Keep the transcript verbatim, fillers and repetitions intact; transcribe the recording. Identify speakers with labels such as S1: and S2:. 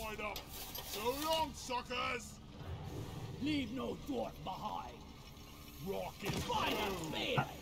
S1: tied up. So long, suckers!
S2: Leave no dwarf behind.
S1: Rock and
S2: Find a
S1: roll.
S2: spear!